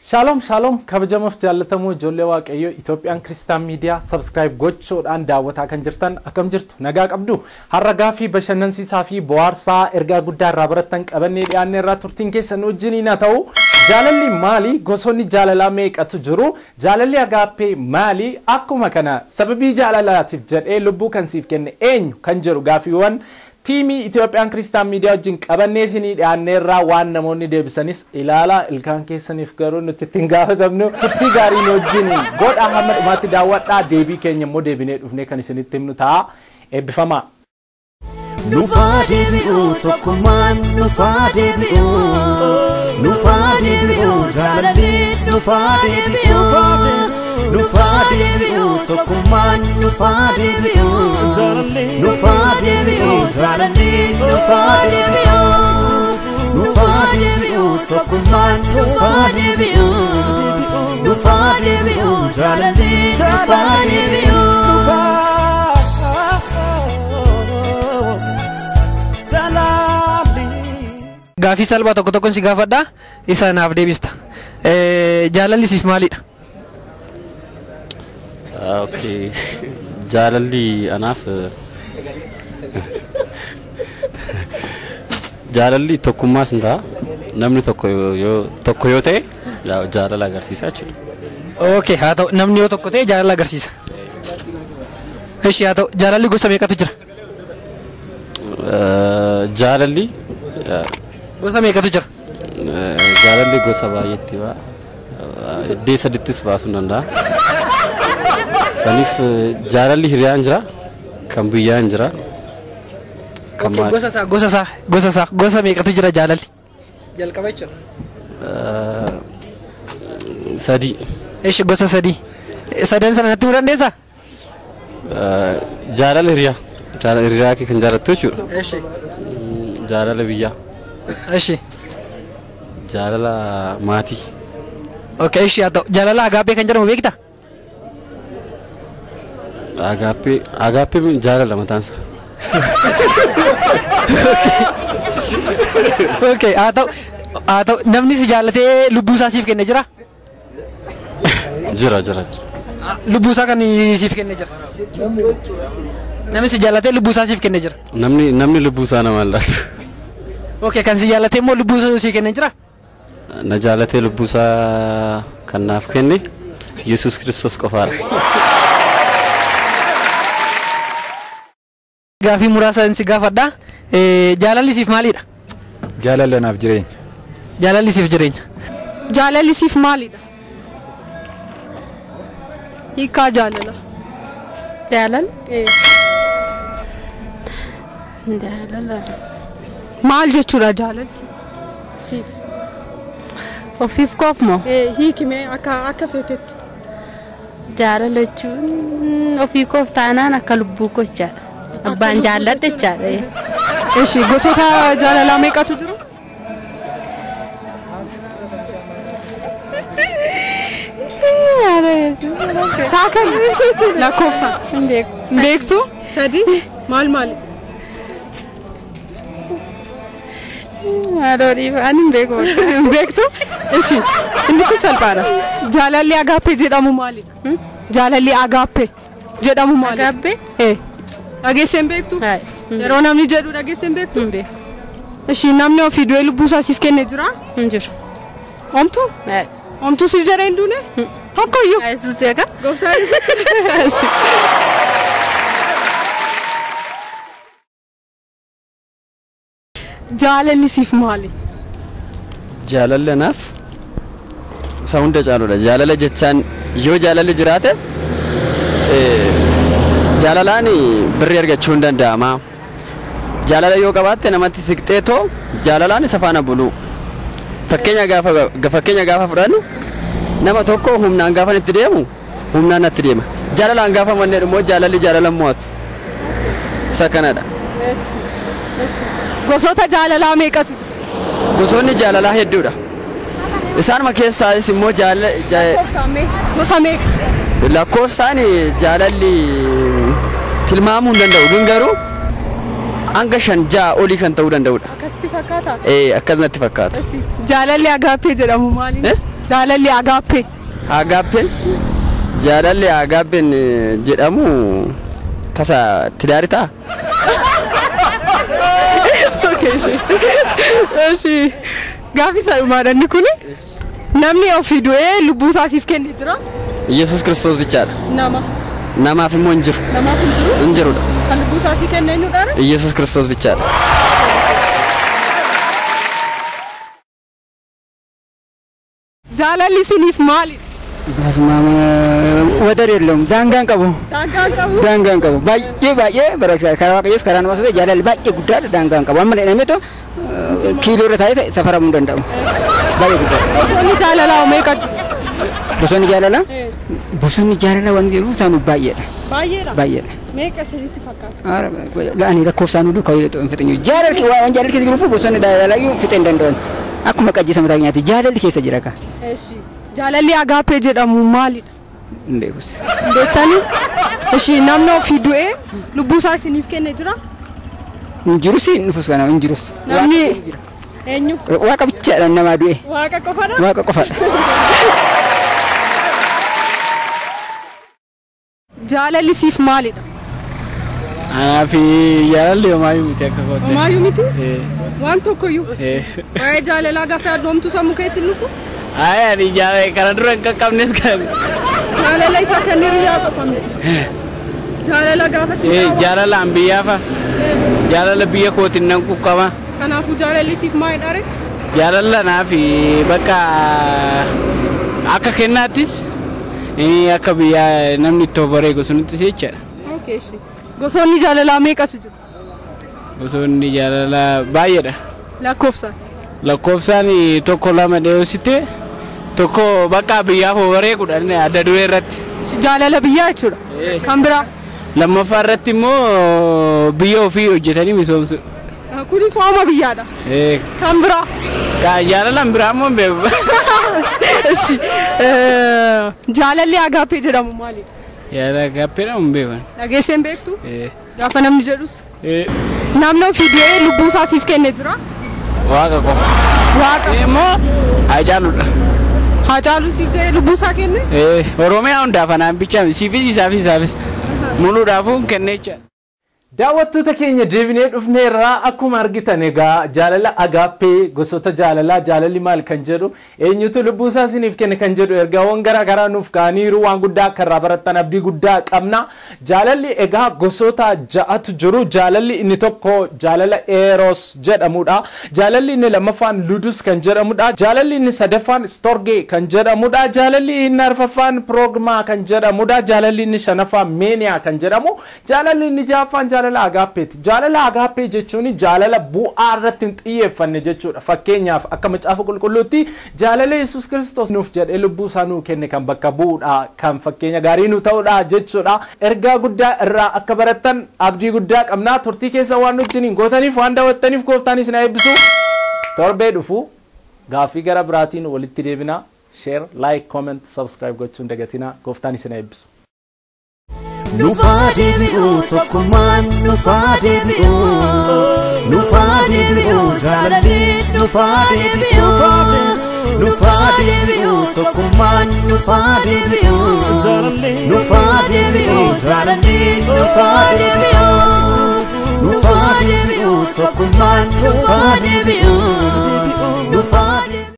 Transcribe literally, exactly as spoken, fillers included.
Shalom shalom kabajamoof jaallatamoo ijoollee waaqayyoo Ethiopian Christian Media subscribe gochuudhaan daawwataa kan jirtan akkam jirtu nagaa qabdu har'a gaafii bashannansiisaa fi bohaarsaa ergaa guddaa irraa barattan qabannee dhiyaannee irraa turtiin keessan wajjiniin haa ta'u jaalalli maali gosoonni jaalalaa meeqatu jiru jaalalli agaappee maali akkuma kana sababii jaalalaatiif jedhee lubbuu kan siif kenne eenyu kan jedhu gaafiiwwan Timi Ethiopian Christian Media wajjin qabannee isinii dhiyaannee irraa waan namoonni deebisanis ilaala ilkaan keessaniif garuu nuti ittiin gaafatamnu turtii gaarii wajjin godha hamma dhumaatti daawwadhaa deebii keenya immoo deebinee dhufnee kan isinitti himnu ta'a eebbifamaa. Nufaa deebi'uu tokkummaan nufaa deebi'uu nufaa deebi'uu jaalalli nufaa deebi'uu nufaa deebi'uu tokkummaan nufaa deebi'uu nufaa deebi'uu jaalalli nufaa deebi'uu nufaa deebi'uu tokkummaan nufaa deebi'uu nufaa deebi'uu jaalalli nufaa deebi'uu. Gaafii salphaa tokko tokkoon si gaafadha isa naaf deebista. Jaalalli siif maalidha? Okay. Jaalalli anaaf jaalalli tokkummaa sin ta'a namni tokko yoo tokko yoo ta'e jaalala agarsiisa jechuudha. Okay haa ta'u namni yoo tokko ta'e jaalala agarsiisa. Eshi haa ta'u jaalalli gosa meeqatu jira? Jaalalli gosa meeqatu jira? Jaalalli gosa baay'eetti waa iddoo sadittis baasuu danda'a. Sanif jaalalli hiriyaan jira kan biyyaan jira. Gosa isaa gosa isaa gosa isaa gosa meeqatu jira jaalalli? Jalqaba jechuudha. Sadi. Eshi gosa sadi. Sadan sana natti himuu dandeessaa? Jaalala hiriyaa. Jaalala hiriyaa kan jaalattu jechuudha. Eshi. Jaalala biyyaa. Eshi. Jaalala maatii. Okay eshi haa ta'u jaalala agaappee kan jedhamu beektaa? Agaappee agaappee jaalala mataansa. Okay haa ta'u haa ta'u namni si jaalatee lubbuu isaa siif kenne jira? Jira jira jira. Lubbuu isaa kan siif kenne jira? Namni si jaalatee lubbuu isaa siif kenne jira? Namni namni lubbuu isaa nama laatu. Okay kan si jaalatee immoo lubbuu isaa siif kenne jira? Na jaalatee lubbuu isaa kan naaf kenne Yesuus Kiristoos qofaadha. Gaafii muraasa si gaafadha. Jaalalli siif maalidha? Jaalalli naaf jireenya. Jaalalli siif jireenya. Jaalalli siif maalidha? Hiikaa jaalala. Jaalala? Eh. Jaalala. Maal jechuudha jaalalli? Siif. Ofiif qof moo? Eh hiikime akka akka feetetti. Jaalala jechuun ofii qof taanaan akka lubbuu gochaadha. Abbaan jaalladha jechaadha. Eshi gosoota jaalalaa meeqatu jiru? Shaakal lakkoofsa beektu sadi maal maali? Adoodhiif ani hin beeku. Beektu? Eshi inni kun salphaadha. Jaalalli agaappee jedhamu maalidha? Jaalalli agaappee jedhamu maalidha? Agaappee? Eh. Dhageesseen beektu? Yeroo namni jedhu dhageesseen beektu? Hin beeku. Eshi namni ofii du'ee lubbuu isaa siif kenne jira? Hin jiru. Omtuu? Omtuu siif jedhee hin duune? Tokkoyyuu? Yesuus eega. Gooftaa Yesuus. Jaalalli siif maali? Jaalalli anaaf isa hunda caaludha. Jaalala jechaan yoo jaalalli jiraate jaalalaan birrii argachuu hin danda'ama. Jaalala yoo qabaatte namatti siqxeetoo jaalalaan isa faana bulu. Fakkeenya gaafa fakkeenya gaafa fudhannu nama tokko humnaan gaafa itti deemu humnaan itti deema. Jaalalaan gaafa mannee immoo jaalalli jaalalan mo'atu. Isa kanadha. Gosoota jaalalaa meeqatu? Gosoonni jaalalaa hedduudha. Isaanuma keessaas immoo jaalala gosa meeqa? lakkoofsaan jaalalli tilmaamuu hin danda'u ግን garuu hanga shan ja'a olii kan ta'uu danda'udha. Akkasitti fakkaata? Eh akkasumatti fakkaata. Jaalalli agaappee jedhamu maali? Jaalalli agaappee. Agaappeen jaalalli agaappeen jedhamu tasa tidaari ta'a. Eshi gaafi salumaadhaan ni kuni namni ofii du'ee lubbuu isaa siif kennee jira. Yesus Kiristoos bichaadha. Nama. Namaaf immoo hin jiru. Namaaf hin jiru. Hin jirudha. Kan lubbuu isaa siif kennee eenyudha? Yesus Kiristoos bichaadha. Jaalalli isiniif maali? Basmaama wadar የለውም ዳንጋን ቀቡ ዳንጋን ቀቡ ዳንጋን ቀቡ ባዬ ባዬ በረክሳ ከራቀየስ ከራን ማሰበ ጃላል ባዬ ጉዳድ ዳንጋን ቀቡ አመለ ነሜቶ ኪሎ ረታይ ሰፈራሙ እንደንዳው ባዬ ጉዳድ ቦሶኒ ጃላላው መይቀጭ ቦሶኒ ጃላላ ቦሶኒ ጃላላ ወንዚ ሩታኑ ባዬ ባዬላ ባዬ መይቀሰሪት ፈካት አረ ለአኒ ለኮፍሳኑ ዱ ከወይቶ እንፍጥኙ ጃላል ኪ ወንጃል ኪ ዝግሩፉ ቦሶኒ ዳላላዩ ፍጤ እንደንዳው አኩ መቀጅ ሰምታኛት ጃላል ኬሰ ጅራካ እሺ Jaalalli agaappee jedhamu maalidha? Beekus. Beektanii? Eshi namni ofii du'ee lubbuu isaa isiniif kennee jira? Injirus nufus kana injirus. Namni eenyu? Waaqa bichaadha nama du'e. Waaqa qofaadha? Waaqa qofaadha. Jaalalli siif maalidha? Anaafi jaalalli homaayyuu miti akka kootte. Homaayyuu miti? Waan tokkoyyuu? Waa'ee jaalalaa gaafa adoomtu sammuu keetti nufu? Ay, ani jaalala kana dura hin qaqqabnes kan. Jaalala isa kan hiriyaa qofa miti. Jaalala gaafa si Eh, jaalala an biyyaafa. Jaalala biyya kootiin nan quqqaba. Kanaafuu jaalalli siif maalidha ree? Jaalala naafi bakka akka kennaattis akka biyya namni itti of bareegu sunittis jechaadha. Okay, shi. Gosoonni jaalalaa meeqatu jiru? Gosoonni jaalalaa baay'eedha. Lakkoofsaan? Lakkoofsaan tokko lama dhiyeessite tokko bakka biyyaaf of bareegudha adda duree irratti. Jaalala biyyaa jechuudha. Kan biraa? Lammaffaa irratti immoo biyya ofii hojjetanii misoomsu. Kunis waama biyyaadha. Kan biraa? Jaalalaan biraa immoo hin beeku. Jaalalli agaappee jedhamu maalidha? Jaalala agaappee jedhamu hin beekan. Dhageessee hin beektu? Gaafa namni jedhus? Namni ofii du'ee lubbuu isaa siif kennee jira? Waaqa qofa. Waaqa. Immoo Haacaaluudha. Haacaaluu siif du'ee lubbuu isaa kenne? Oromiyaa hundaaf anaan bicha siifis isaafis isaafis muluudhaafuu kennee jira. Daawwattoota keenya deebinee dhufneerraa akkuma argitan egaa jaalala agaappee gosoota jaalalaa jaalalli maal kan jedhu eenyutu lubbuu isaa isiniif kenne kan jedhu ergaawwan garaa garaa nuuf kaaniiru waan guddaa akka irraa barattan abdii guddaa qabna. Jaalalli egaa gosoota ja'atu jiru. Jaalalli inni tokko jaalala eeros jedhamudha. Jaalalli inni lammaffaan ludus kan jedhamudha. Jaalalli inni sadaffaan storge kan jedhamudha. Jaalalli inni arfaffaan progma kan jedhamudha. Jaalalli inni shanaffaan meeniyaa kan jedhamu. Jaalalli inni ja'affaan jaalala agaappeeti. Jaalala agaappee jechuun jaalala bu'aa irratti xiyyeeffanne jechuudha. Fakkeenyaaf akka macaafa qulqulluutti jaalala Yesus Kiristoos nuuf jedhee lubbuu isaa nuu kenne kan bakka bu'uudha, kan fakkeenya gaarii nu ta'uudha jechuudha. Ergaa guddaa irraa akka barattan abdii guddaa qabna. Turtii keessa waan wajjiniin gootaniif waan daawwattaniif gooftaan isin eebbisu. Torbee dhufu gaaffii gara biraatiin walitti deebina. Share, like, comment, subscribe gochuun dagatina. Gooftaan isin eebbisu. Nufa deebi'u tokkummaan nufa deebi'u nufa deebi'u jaalalli nufa deebi'u nufa deebi'u tokkummaan nufa deebi'u nufa deebi'u jaalalli nufa deebi'u nufa deebi'u tokkummaan nufa deebi'u nufa